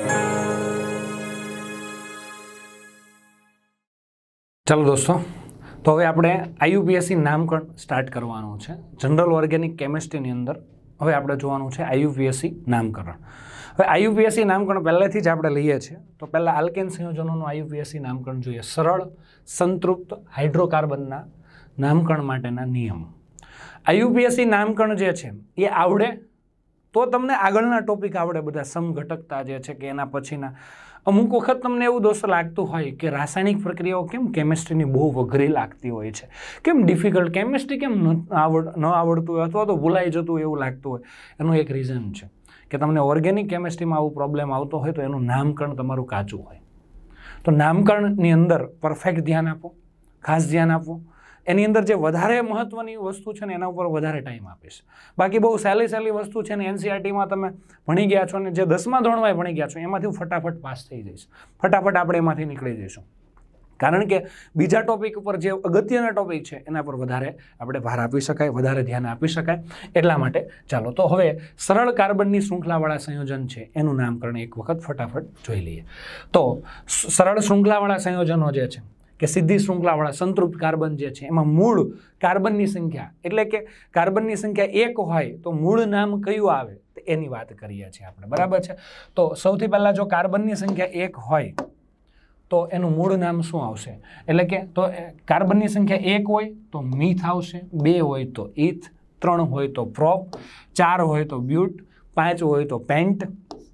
ચાલો દોસ્તો, તો હવે આપણે આઈયુપીએસસી નામકરણ સ્ટાર્ટ કરવાનું છે. જનરલ ઓર્ગેનિક કેમિસ્ટ્રીની અંદર હવે આપણે જોવાનું છે આઈયુપીએસસી નામકરણ. હવે આઈયુપીએસસી નામકરણ પહેલેથી જ આપણે લઈએ છીએ, તો પહેલાં આલ્કેન સંયોજનોનું આઈયુપીએસસી નામકરણ જોઈએ. સરળ સંતૃપ્ત હાઇડ્રોકાર્બનના નામકરણ માટેના નિયમો. આઈયુપીએસસી નામકરણ જે છે એ આવડે તો તમને આગળના ટોપિક આવડે, બધા સમઘટકતા જે છે કે એના પછીના. અમુક વખત તમને એવું દોસ્તો લાગતું હોય કે રાસાયણિક પ્રક્રિયાઓ કેમ કેમિસ્ટ્રીની બહુ વઘરી લાગતી હોય છે, કેમ ડિફિકલ્ટ, કેમિસ્ટ્રી કેમ ન આવડતું હોય અથવા તો ભૂલાઈ જતું હોય એવું લાગતું હોય. એનું એક રીઝન છે કે તમને ઓર્ગેનિક કેમિસ્ટ્રીમાં આવું પ્રોબ્લેમ આવતો હોય તો એનું નામકરણ તમારું કાચું હોય. તો નામકરણની અંદર પરફેક્ટ ધ્યાન આપો, ખાસ ધ્યાન આપો. એની અંદર જે વધારે મહત્વની વસ્તુ છે ને એના ઉપર વધારે ટાઈમ આપીશ. બાકી બહુ સહેલી વસ્તુ છે ને એનસીઆરટીમાં તમે ભણી ગયા છો ને જે 10મા ધોરણમાં ભણી ગયા છો એમાંથી હું ફટાફટ પાસ થઈ જઈશ, ફટાફટ આપણે એમાંથી નીકળી જઈશું. કારણ કે બીજા ટોપિક ઉપર જે અગત્યના ટોપિક છે એના પર વધારે આપણે ભાર આપી શકાય, વધારે ધ્યાન આપી શકાય. એટલા માટે ચાલો તો હવે સરળ કાર્બનની શૃંખલાવાળા સંયોજન છે એનું નામકરણ એક વખત ફટાફટ જોઈ લઈએ. તો સરળ શૃંખલાવાળા સંયોજનો જે છે કે સીધી શૃંખલાવાળા સંતૃપ્ત કાર્બન જે છે એમાં મૂળ કાર્બનની સંખ્યા, એટલે કે કાર્બનની સંખ્યા 1 હોય તો મૂળ નામ કયું આવે એની વાત કરીએ છીએ આપણે, બરાબર છે. તો સૌથી પહેલાં જો કાર્બનની સંખ્યા 1 હોય તો એનું મૂળ નામ શું આવશે? એટલે કે તો કાર્બનની સંખ્યા 1 હોય તો મીથ આવશે, 2 હોય તો ઇથ, 3 હોય તો પ્રોપ, 4 હોય તો બ્યુટ, 5 હોય તો પેન્ટ,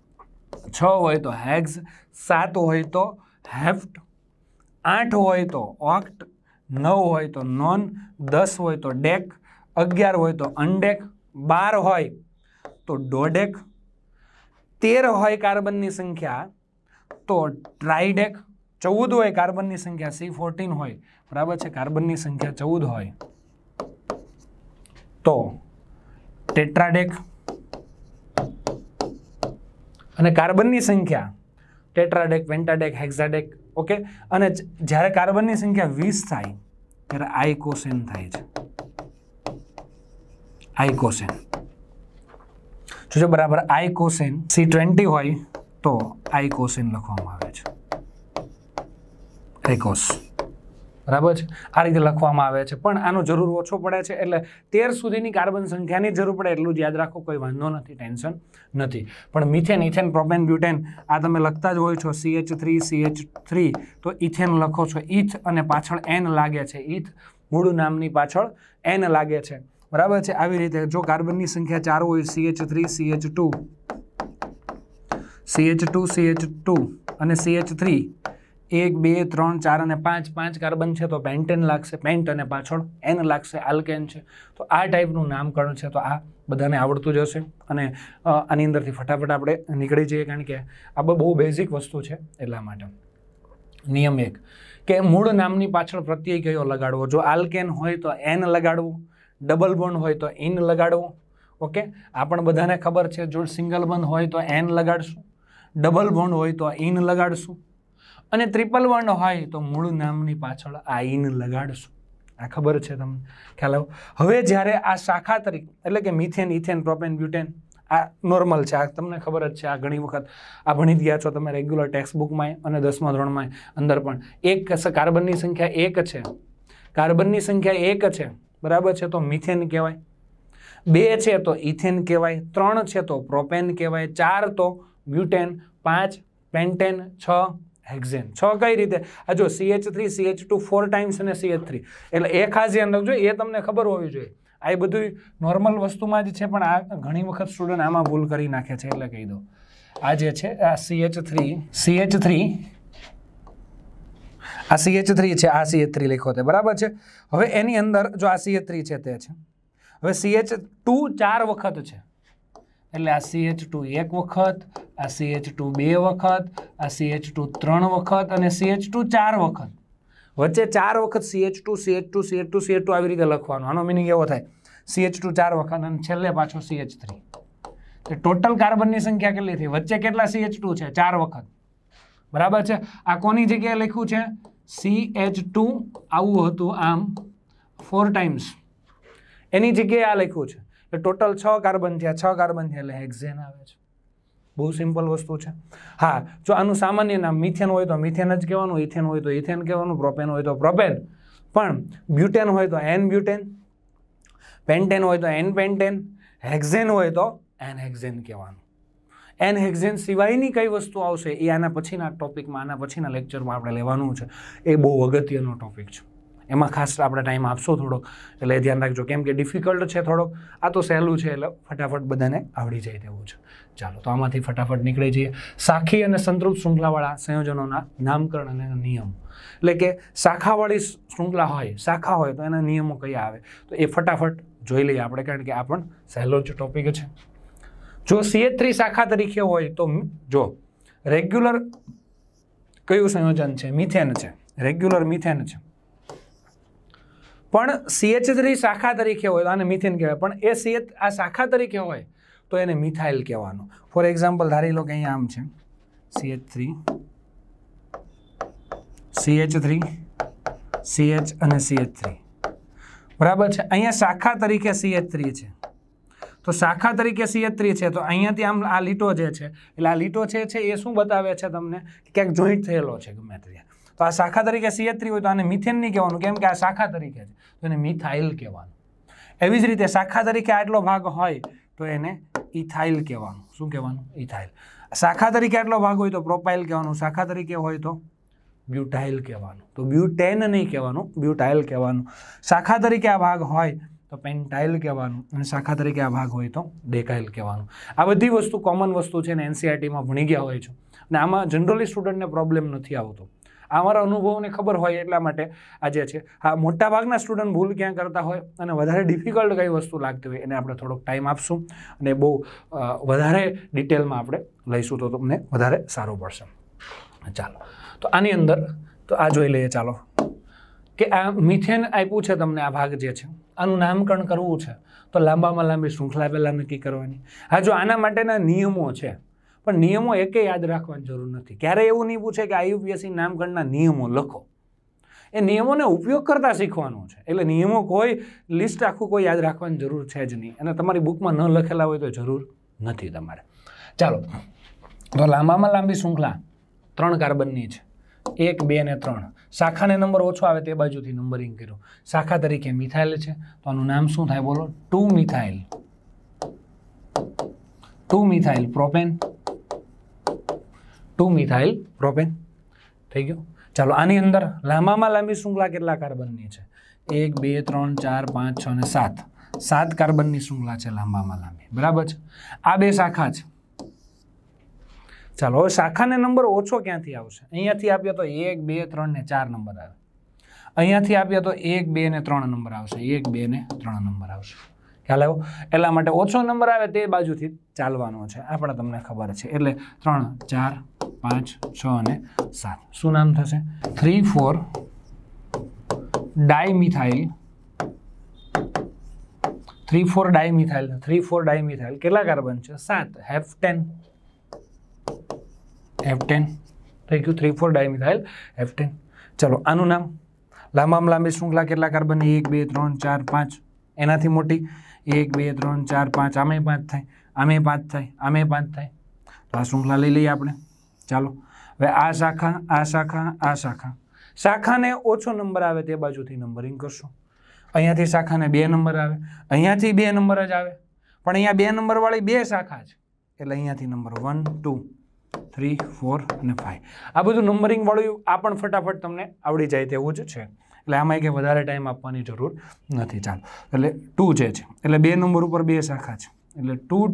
6 હોય તો હેક્સ, 7 હોય તો હેફ્ટ, 8 હોય તો ઓક્ટ, 9 હોય તો નોન, 10 હોય તો ડેક, 11 હોય તો અનડેક, 12 હોય તો ડોડેક, 13 હોય કાર્બનની સંખ્યા તો ટ્રાઇડેક, 14 હોય કાર્બનની સંખ્યા C14 હોય, બરાબર છે, કાર્બનની સંખ્યા 14 હોય તો ટેટ્રાડેક, અને કાર્બનની સંખ્યા ટેટ્રાડેક, પેન્ટાડેક, હેક્સાડેક. ઓકે, અને જ્યારે કાર્બનની સંખ્યા 20 થાય ત્યારે આઇકોસેન થાય છે. આઇકોસેન જો બરાબર, આઇકોસેન C20 હોય તો આઇકોસેન લખવામાં આવે છે, આઇકોસ, બરાબર છે. આ રીતે લખવામાં આવે છે, પણ આનો જરૂર ઓછો પડે છે એટલે 13 સુધીની કાર્બન સંખ્યાની જરૂર પડે એટલું જ યાદ રાખો, કોઈ વાંધો નથી, ટેન્શન નથી. પણ મિથેન, ઇથેન, પ્રોપેન, બ્યુટેન આ તમે લખતા જ હોય છો, CH3 તો ઇથેન લખો છો, ઇથ અને પાછળ N લાગે છે, ઇથ મૂળ નામની પાછળ N લાગે છે, બરાબર છે. આવી રીતે જો કાર્બનની સંખ્યા 4 હોય, CH3 CH2 અને CH3 1 2 3 4 અને 5 કાર્બન છે તો પેન્ટેન લાગશે, પેન્ટ અને પાછળ N લાગશે, આલ્કેન છે. તો આ ટાઈપનું નામકરણ છે, તો આ બધાને આવડતું જ હશે અને આની અંદરથી ફટાફટ આપણે નીકળી જઈએ, કારણ કે આ બહુ બેઝિક વસ્તુ છે એટલા માટે. નિયમ 1 કે મૂળ નામની પાછળ પ્રત્યય કયો લગાડવો? જો આલ્કેન હોય તો N લગાડવું, ડબલ બોન્ડ હોય તો ઇન લગાડવું. ઓકે, આ પણ બધાને ખબર છે. જો સિંગલ બોન્ડ હોય તો N લગાડશું, ડબલ બોન્ડ હોય તો ઇન લગાડશું, અને ટ્રિપલ બોન્ડ હોય તો મૂળ નામની પાછળ આ ઇન લગાડશું. આ ખબર છે તમને, ખ્યાલ આવ્યો? હવે જ્યારે આ શાખા તરીકે, એટલે કે મિથેન, ઇથેન, પ્રોપેન, બ્યુટેન આ નોર્મલ છે, આ તમને ખબર જ છે, આ ઘણી વખત આ ભણી જ ગયા છો તમે રેગ્યુલર ટેક્સ્ટ બુકમાં અને 10મા ધોરણમાં અંદર પણ. એક કાર્બનની સંખ્યા 1 છે, કાર્બનની સંખ્યા 1 છે, બરાબર છે, તો મિથેન કહેવાય. 2 છે તો ઇથેન કહેવાય, 3 છે તો પ્રોપેન કહેવાય, 4 તો બ્યુટેન, 5 પેન્ટેન, 6 હેક્ઝેન. 6 કઈ રીતે? આ જો CH3 CH2 4 ટાઈમ્સ અને CH3, એટલે એ ખાસ ધ્યાન રાખજો, એ તમને ખબર હોવી જોઈએ. આ બધું નોર્મલ વસ્તુમાં જ છે, પણ આ ઘણી વખત સ્ટુડન્ટ આમાં ભૂલ કરી નાખે છે, એટલે કહી દો. આ જે છે આ CH3 આ CH3 છે, આ CH3 લખ્યો છે, બરાબર છે. હવે એની અંદર જો આ CH3 છે તે છે, હવે CH2 4 વખત છે, એટલે આ CH2 1 વખત, આ CH2 2 વખત, આ CH2 3 વખત અને CH2 4 વખત. વચ્ચે 4 વખત CH2 આવી રીતે લખવાનું. આનો મિનિંગ એવો થાય CH2 4 વખત અને છેલ્લે પાછો CH3. ટોટલ કાર્બનની સંખ્યા કેટલી થઈ? વચ્ચે કેટલા CH2 છે? 4 વખત, બરાબર છે. આ કોની જગ્યાએ લખ્યું છે? CH2 આવું હતું આમ 4 ટાઈમ્સ, એની જગ્યાએ આ લખ્યું છે. ટોટલ 6 કાર્બન થયા, 6 કાર્બન થયા એટલે હેક્ઝેન આવે છે, બહુ સિમ્પલ વસ્તુ છે. હા, જો આનું સામાન્ય નામ મિથેન હોય તો મિથેન જ કહેવાનું, ઇથેન હોય તો ઇથેન કહેવાનું, પ્રોપેન હોય તો પ્રોપેન, પણ બ્યુટેન હોય તો એન બ્યુટેન, પેન્ટેન હોય તો એન પેન્ટેન, હેક્ઝેન હોય તો એન હેક્ઝેન કહેવાનું. એન હેક્ઝેન સિવાયની કઈ વસ્તુ આવશે એ આના પછીના ટોપિકમાં, આના પછીના લેક્ચરમાં આપણે લેવાનું છે. એ બહુ અગત્યનો ટોપિક છે, એમાં ખાસ આપણે ટાઈમ આપશો થોડોક, એટલે એ ધ્યાન રાખજો, કેમ કે ડિફિકલ્ટ છે થોડોક. આ તો સહેલું છે એટલે ફટાફટ બધાને આવડી જાય તેવું છે. ચાલો, તો આમાંથી ફટાફટ નીકળી જઈએ. સાખી અને સંતૃપ્ત શૃંખલાવાળા સંયોજનોના નામકરણ અને નિયમ, એટલે કે શાખાવાળી શૃંખલા હોય, શાખા હોય તો એના નિયમો કયા આવે, તો એ ફટાફટ જોઈ લઈએ આપણે, કારણ કે આ પણ સહેલો જ ટોપિક છે. જો CH3 શાખા તરીકે હોય તો જો રેગ્યુલર કયું સંયોજન છે? મિથેન છે, રેગ્યુલર મિથેન છે. પણ CH3 શાખા તરીકે હોય તો આને મિથેન કહેવાય, પણ એ આ શાખા તરીકે હોય તો એને મિથાઇલ કહેવાનું. ફોર એક્ઝામ્પલ ધારી લો કે અહીંયા આમ છે CH3, CH અને CH3, બરાબર છે. અહીંયા શાખા તરીકે CH3 છે, તો શાખા તરીકે CH3 છે, તો અહીંયાથી આમ આ લીટો જે છે, એટલે આ લીટો છે એ શું બતાવે છે તમને? ક્યાંક જોઈન્ટ થયેલો છે ગમે ત્યાં. તો આ શાખા તરીકે CH3 હોય તો આને મિથેન નહીં કહેવાનું, કેમ કે આ શાખા તરીકે છે, તો એને મિથાઇલ કહેવાનું. એવી જ રીતે શાખા તરીકે આટલો ભાગ હોય તો એને ઇથાઇલ કહેવાનું. શું કહેવાનું? ઇથાઇલ. શાખા તરીકે આટલો ભાગ હોય તો પ્રોપાઇલ કહેવાનું, શાખા તરીકે હોય તો બ્યુટાઇલ કહેવાનું. તો બ્યુટેન નહીં કહેવાનું, બ્યુટાઇલ કહેવાનું. શાખા તરીકે આ ભાગ હોય તો પેન્ટાઇલ કહેવાનું, અને શાખા તરીકે આ ભાગ હોય તો ડેકાઇલ કહેવાનું. આ બધી વસ્તુ કોમન વસ્તુ છે ને, NCERTમાં ભણી ગયા હોય છે, અને આમાં જનરલી સ્ટુડન્ટને પ્રોબ્લેમ નથી આવતો. અમારા અનુભવોને ખબર હોય એટલા માટે આજે છે. હા, મોટા ભાગના સ્ટુડન્ટ ભૂલ ક્યાં કરતા હોય અને વધારે ડિફિકલ્ટ કઈ વસ્તુ લાગતી હોય એને આપણે થોડોક ટાઈમ આપશું અને બહુ વધારે ડિટેલમાં આપણે લઈશું તો તમને વધારે સારું પડશે. ચાલો, તો આની અંદર તો આ જોઈ લઈએ. ચાલો, કે આ મિથેન આપ્યું છે તમને, આ ભાગ જે છે આનું નામકરણ કરવું છે તો લાંબામાં લાંબી શૃંખલા પહેલાં નક્કી કરવાની. હા, જો આના માટેના નિયમો છે, પણ નિયમો એકે યાદ રાખવાની જરૂર નથી. ક્યારેય એવું નહીં પૂછે કે IUPAC નામકરણના નિયમો લખો. એ નિયમોને ઉપયોગ કરતા શીખવાનું છે, એટલે નિયમો કોઈ લિસ્ટ આખું કોઈ યાદ રાખવાની જરૂર છે જ નહીં, અને તમારી બુકમાં ન લખેલા હોય તો જરૂર નથી તમારે. ચાલો, તો લાંબામાં લાંબી શૃંખલા 3 કાર્બનની છે, 1, 2 અને 3. શાખાને નંબર ઓછો આવે તે બાજુથી નંબરિંગ કર્યું. શાખા તરીકે મિથાઇલ છે, તો આનું નામ શું થાય? બોલો. 2 methyl, 2 methyl propane, 2 methyl propane થઈ ગયું. ચાલો, આની અંદર લાંબામાં લાંબી શૃંખલા કેટલા કાર્બનની છે? 1, 2, 3, 4, 5, 6 અને 7. 7 કાર્બનની શૃંખલા છે લાંબામાં લાંબી, બરાબર છે. આ 2 શાખા છે. ચાલો, હવે શાખાને નંબર ઓછો ક્યાંથી આવશે? અહીંયાથી આપ્યો તો 1, 2, 3 ને 4 નંબર આવે. અહીંયાથી આપ્યો તો 1, 2 ને 3 નંબર આવશે, 1, 2 ને 3 નંબર આવશે. ખ્યાલ આવ્યો? એટલા માટે ઓછો નંબર આવે તે બાજુથી ચાલવાનો છે, આપણે તમને ખબર છે. એટલે 3, 4, 5, 6 અને 7 શું નામ થશે? 3, 4 ડાયમિથાઇલ. 3, 4 ડાયમિથાઇલ. 3, 4 ડાયમિથાઇલ કેટલા કાર્બન છે? 7. હેપ્ટેન. હેપ્ટેન થઈ ગયું. 3, 4 ડાયમિથાઇલ હેપ્ટેન. ચલો, આનું નામ લાંબામાં લાંબી શૃંખલા કેટલા કાર્બન? 1, 2, 3, 4, 5. એનાથી મોટી 1, 2, 3, 4, 5. આમે 5 થાય, આમે 5 થાય, આમે 5 થાય. તો આ શૃંખલા લઈ લઈએ આપણે. ચાલો, હવે આ શાખા, આ શાખા, આ શાખા. શાખાને ઓછો નંબર આવે તે બાજુથી નંબરિંગ કરશું. અહીંયાથી શાખાને 2 નંબર આવે, અહીંયાથી 2 નંબર જ આવે, પણ અહીંયા 2 નંબરવાળી 2 શાખા છે, એટલે અહીંયાથી નંબર 1, 2, 3, 4 અને 5. આ બધું નંબરિંગ વાળું આ પણ ફટાફટ તમને આવડી જાય તેવું જ છે, એટલે આમાં કંઈ વધારે ટાઈમ આપવાની જરૂર નથી. ચાલો, એટલે 2 જે છે એટલે 2 નંબર ઉપર 2 શાખા છે, એટલે 2,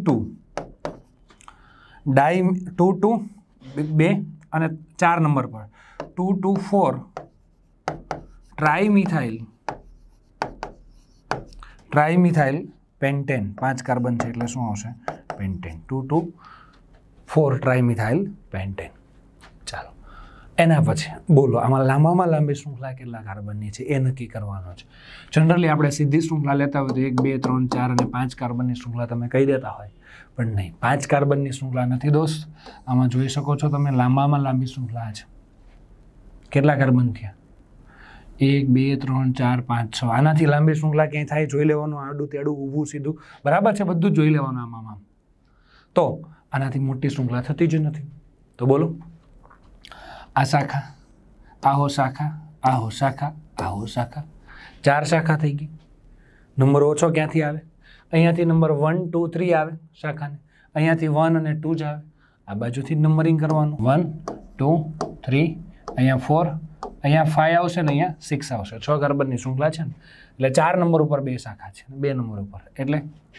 2 2 અને 4 નંબર પર 2, 2, 4 ટ્રાઇમિથાઇલ પેન્ટેન. 5 કાર્બન છે એટલે શું આવશે? પેન્ટેન. 2, 2, 4 trimethyl pentane. ચાલો, એના પછી બોલો આમાં લાંબામાં લાંબી શૃંખલા કેટલા કાર્બનની છે એ નક્કી કરવાનો છે. જનરલી આપણે સીધી શૃંખલા લેતા હોય તો 1, 2, 3, 4 અને 5 કાર્બનની શૃંખલા તમે કહી દેતા હોય, પણ નહીં, 5 કાર્બનની શૃંખલા નથી દોસ્ત. આમાં જોઈ શકો છો તમે લાંબામાં લાંબી શૃંખલા છે. કેટલા કાર્બન થયા? 1, 2, 3, 4, 5, 6. આનાથી લાંબી શૃંખલા ક્યાંય થાય જોઈ લેવાનું, આડું તેડું ઊભું સીધું, બરાબર છે, બધું જ જોઈ લેવાનું આમાં. તો આનાથી મોટી શૃંખલા થતી જ નથી. તો બોલો, આ શાખા, આહો શાખા, આહો શાખા, આહો શાખા, 4 શાખા થઈ ગઈ. નંબર ઓછો ક્યાંથી આવે? અહીંયાથી નંબર 1 2 3 આવે શાખાને, અહીંયાથી 1 અને 2 જ આવે. આ બાજુથી નંબરિંગ કરવાનું, 1 2 3, અહીંયા 4, અહીંયા 5 આવશે ને અહીંયા 6 આવશે. 6 કાર્બનની શૃંખલા છે ને, એટલે 4 નંબર ઉપર 2 શાખા છે, 2 નંબર ઉપર એટલે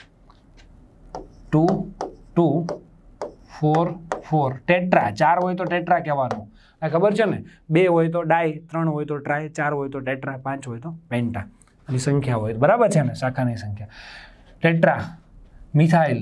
2 2 4 4 ટેટ્રા. 4 હોય તો ટેટ્રા કહેવાનું, આ ખબર છે ને. 2 હોય તો ડાય, 3 હોય તો ટ્રાય, 4 હોય તો ટેટ્રા, 5 હોય તો પેન્ટા. આની સંખ્યા હોય બરાબર છે ને, શાખાની સંખ્યા. ટેટ્રા, મિથાઇલ,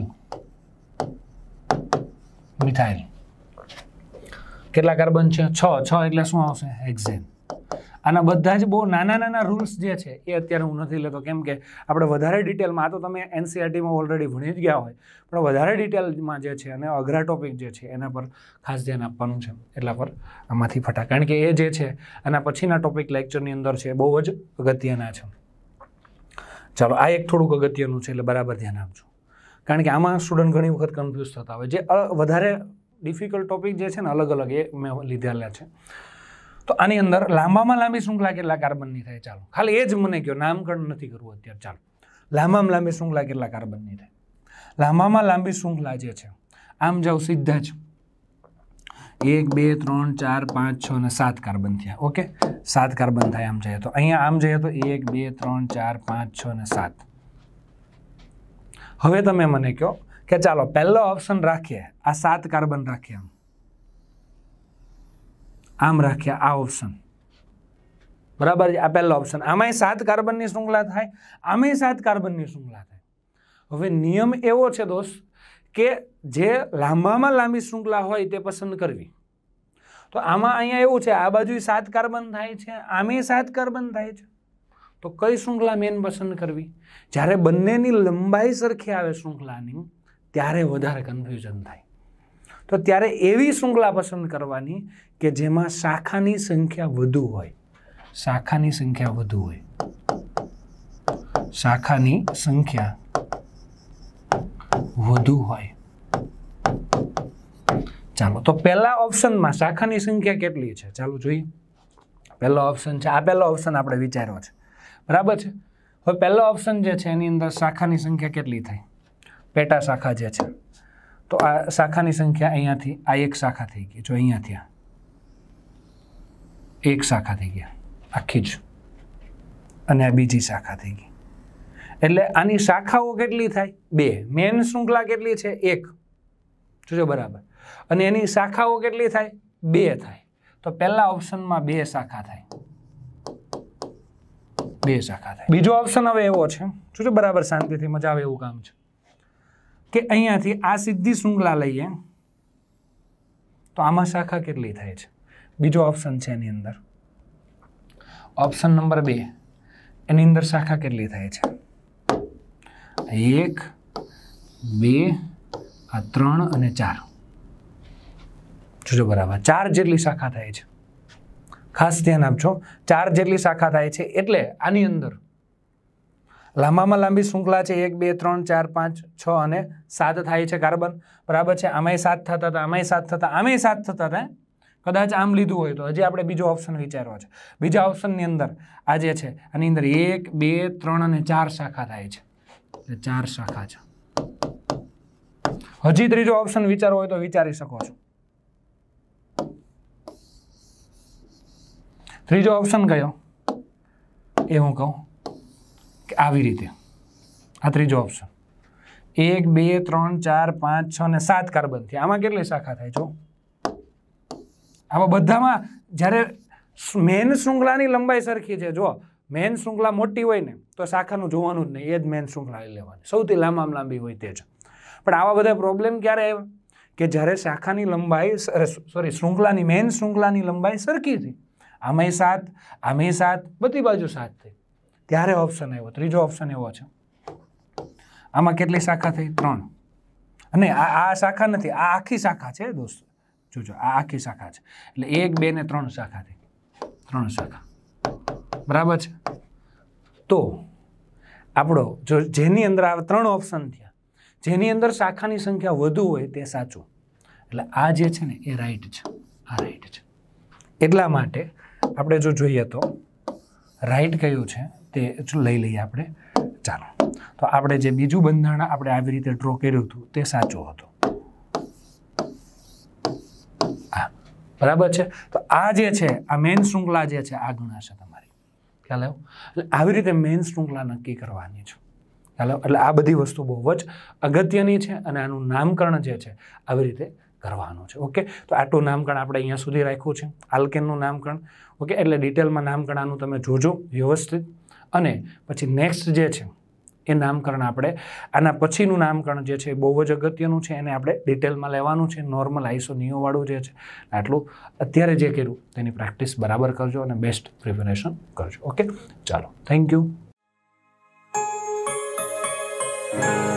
મિથાઇલ કેટલા કાર્બન છે? 6. 6 એટલે શું આવશે? હેક્ઝેન. આના બધા જ બહુ નાના નાના રૂલ્સ જે છે એ અત્યારે હું નથી લેતો, કેમ કે આપણે વધારે ડિટેલમાં, આ તો તમે એનસીઆરટીમાં ઓલરેડી ભણી જ ગયા હોય, પણ વધારે ડિટેલમાં જે છે અને અઘરા ટોપિક જે છે એના પર ખાસ ધ્યાન આપવાનું છે. એટલા પર આમાંથી ફટા, કારણ કે એ જે છે આના પછીના ટોપિક લેક્ચરની અંદર છે બહુ જ અગત્યના છે. ચાલો, આ એક થોડુંક અગત્યનું છે એટલે બરાબર ધ્યાન આપજો, કારણ કે આમાં સ્ટુડન્ટ ઘણી વખત કન્ફ્યુઝ થતા હોય. જે વધારે ડિફિકલ્ટ ટોપિક જે છે ને અલગ અલગ એ મેં લીધેલા છે. તો આની અંદર લાંબામાં લાંબી શૃંખલા કેટલા કાર્બનની થાય? ચાલો ખાલી એ જ મને કહો, નામકરણ નથી કરવું અત્યારે. ચાલો, લાંબામાં લાંબી શૃંખલા કેટલા કાર્બનની થાય? લાંબામાં લાંબી શૃંખલા જે છે, આમ જાઓ સીધા જ 1 2 3 4 5 6 અને 7 કાર્બન થયા. ઓકે, 7 કાર્બન થાય આમ જઈએ તો. અહીંયા આમ જઈએ તો 1 2 3 4 5 6 અને 7. હવે તમે મને કહો કે ચાલો પહેલો ઓપ્શન રાખીએ, આ 7 કાર્બન રાખીએ, આમ રાખ્યા આ ઓપ્શન, બરાબર છે. આ પહેલો ઓપ્શન, આમાંય 7 કાર્બનની શૃંખલા થાય, આમાંય 7 કાર્બનની શૃંખલા થાય. હવે નિયમ એવો છે દોસ્ત કે જે લાંબામાં લાંબી શૃંખલા હોય તે પસંદ કરવી. તો આમાં અહીંયા એવું છે, આ બાજુ 7 કાર્બન થાય છે, આમે 7 કાર્બન થાય છે, તો કઈ શૃંખલા મેન પસંદ કરવી? જ્યારે બંનેની લંબાઈ સરખી આવે શૃંખલાની, ત્યારે વધારે કન્ફ્યુઝન થાય. તો ત્યારે એવી શૃંખલા પસંદ કરવાની કે જેમાં શાખાની સંખ્યા વધુ હોય. શાખાની સંખ્યા વધુ હોય, શાખાની સંખ્યા વધુ હોય. ચાલો, તો પહેલા ઓપ્શનમાં શાખાની સંખ્યા કેટલી છે? ચાલો જોઈએ. પહેલો ઓપ્શન છે, આ પહેલો ઓપ્શન આપણે વિચાર્યો છે, બરાબર છે. હવે પહેલો ઓપ્શન જે છે એની અંદર શાખાની સંખ્યા કેટલી થાય? પેટા શાખા જે છે, તો આ શાખાની સંખ્યા અહીંયાથી આ એક શાખા થઈ ગઈ. જો અહીંયાથી આ એક શાખા થઈ ગયા આખી જ, અને આ બીજી શાખા થઈ ગઈ. એટલે આની શાખાઓ કેટલી થાય? 2. મેન શૃંખલા કેટલી છે? 1. જોજો બરાબર. અને એની શાખાઓ કેટલી થાય? 2 થાય. તો પહેલા ઓપ્શનમાં 2 શાખા થાય, 2 શાખા થાય. બીજો ઓપ્શન હવે એવો છે, જોજો બરાબર, શાંતિથી, મજા આવે એવું કામ છે, કે અહીંયાથી આ સીધી શૃંખલા લઈએ તો આમાં શાખા કેટલી થાય છે? બીજો ઓપ્શન છે એની અંદર, ઓપ્શન નંબર 2, એની અંદર શાખા કેટલી થાય છે? 1 2 3 અને 4. જોજો બરાબર, 4 જેટલી શાખા થાય છે. ખાસ ધ્યાન આપજો, 4 જેટલી શાખા થાય છે. એટલે આની અંદર લાંબામાં લાંબી શૃંખલા છે 1 2 3 4 5 6 અને 7 થાય છે કાર્બન, બરાબર છે. આમાંય 7 થતા હતા, આમાંય 7 થતા, આમાંય 7 થતા હતા. કદાચ આમ લીધું હોય તો હજી આપણે બીજો ઓપ્શન વિચારવો છે. બીજા ઓપ્શનની અંદર આ જે છે આની અંદર 1 2 3 અને 4 શાખા થાય છે, એટલે 4 શાખા છે. હજી ત્રીજો ઓપ્શન વિચારવો હોય તો વિચારી શકો છો. ત્રીજો ઓપ્શન કયો એ હું કહું કે આવી રીતે, આ ત્રીજો ઓપ્શન 1 2 3 4 5 6 અને 7 કાર્બન થી. આમાં કેટલી શાખા થાય? જો આમાં બધામાં જ્યારે મેન શૃંખલાની લંબાઈ સરખી છે, જો મેન શૃંખલા મોટી હોય ને તો શાખાનું જોવાનું જ નહીં, એ જ મેન શૃંખલા લેવાની, સૌથી લાંબામાં લાંબી હોય તે જ. પણ આવા બધા પ્રોબ્લેમ ક્યારે આવ્યા કે જ્યારે શાખાની લંબાઈ શૃંખલાની મેન શૃંખલાની લંબાઈ સરખી હતી, આમાંય 7 આમાંય 7, બધી બાજુ 7 થઈ, ત્યારે ઓપ્શન આવ્યો. ત્રીજો ઓપ્શન એવો છે. આમાં કેટલી શાખા થઈ? 3. અને આ શાખા નથી, આ આખી શાખા છે દોસ્તો, જોજો આ આખી શાખા છે. એટલે 1 2 ને 3 શાખા થઈ, 3 શાખા, બરાબર છે. તો આપણો જો જેની અંદર આ 3 ઓપ્શન થયા, જેની અંદર શાખાની સંખ્યા વધુ હોય તે સાચું. એટલે આ જે છે ને એ રાઈટ છે, આ રાઈટ છે. એટલા માટે આપણે જો જોઈએ તો રાઈટ કયું છે તે લઈ લઈએ આપણે. ચાલો, તો આપણે જે બીજું બંધારણ આપણે આવી રીતે ડ્રો કર્યું હતું તે સાચું હતું. બરાબર છે. તો આ જે છે આ મેઇન શૃંખલા જે છે આ ગણાશે તમારી. ખ્યાલ આવ્યો? એટલે આવી રીતે મેઇન શૃંખલા નક્કી કરવાની છે. ખ્યાલ આવ્યો? એટલે આ બધી વસ્તુ બહુ જ અગત્યની છે અને આનું નામકરણ જે છે આવી રીતે કરવાનું છે. ઓકે, તો આટલું નામકરણ આપણે અહીંયા સુધી રાખ્યું છે, આલ્કેનનું નામકરણ. ઓકે, એટલે ડિટેલમાં નામકરણ આનું તમે જોજો વ્યવસ્થિત. અને પછી નેક્સ્ટ જે છે એ નામકરણ આપણે આના પછીનું નામકરણ જે છે એ બહુ જ અગત્યનું છે, એને આપણે ડિટેલમાં લેવાનું છે. નોર્મલ આઈસો નિયોવાળું જે છે આટલું અત્યારે જે કર્યું તેની પ્રેક્ટિસ બરાબર કરજો અને બેસ્ટ પ્રિપેરેશન કરજો. ઓકે, ચાલો, થેન્ક યુ.